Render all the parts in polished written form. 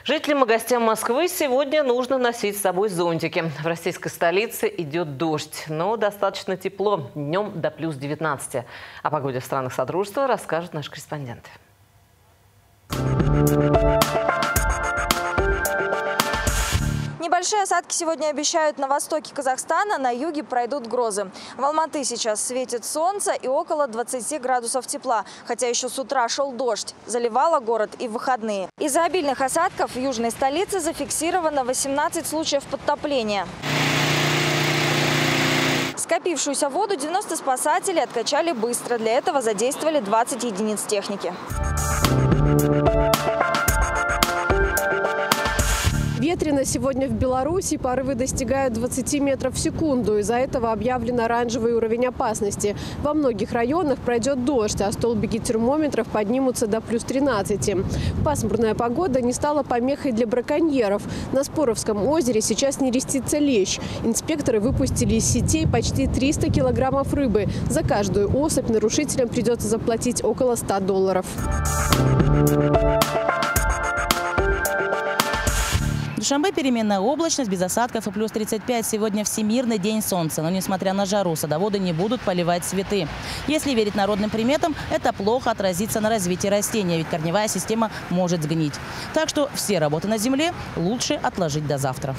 Жителям и гостям Москвы сегодня нужно носить с собой зонтики. В российской столице идет дождь, но достаточно тепло. Днем до плюс 19. О погоде в странах Содружества расскажут наши корреспонденты. Небольшие осадки сегодня обещают на востоке Казахстана, на юге пройдут грозы. В Алматы сейчас светит солнце и около 20 градусов тепла, хотя еще с утра шел дождь. Заливало город и в выходные. Из-за обильных осадков в южной столице зафиксировано 18 случаев подтопления. Скопившуюся воду 90 спасателей откачали быстро. Для этого задействовали 20 единиц техники. Ветрено сегодня в Беларуси, порывы достигают 20 метров в секунду. Из-за этого объявлен оранжевый уровень опасности. Во многих районах пройдет дождь, а столбики термометров поднимутся до плюс 13. Пасмурная погода не стала помехой для браконьеров. На Споровском озере сейчас нерестится лещ. Инспекторы выпустили из сетей почти 300 килограммов рыбы. За каждую особь нарушителям придется заплатить около $100. В Душанбе переменная облачность, без осадков и плюс 35. Сегодня Всемирный день солнца. Но несмотря на жару, садоводы не будут поливать цветы. Если верить народным приметам, это плохо отразится на развитии растения, ведь корневая система может сгнить. Так что все работы на земле лучше отложить до завтра.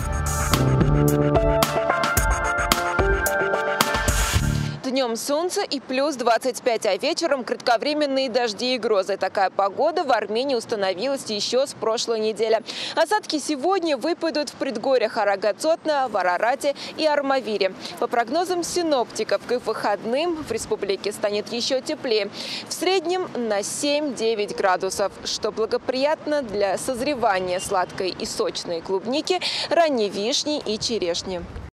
Днем солнце и плюс 25, а вечером кратковременные дожди и грозы. Такая погода в Армении установилась еще с прошлой недели. Осадки сегодня выпадут в предгорьях Арагацотна, в Арарате и Армавире. По прогнозам синоптиков, к выходным в республике станет еще теплее. В среднем на 7-9 градусов, что благоприятно для созревания сладкой и сочной клубники, ранней вишни и черешни.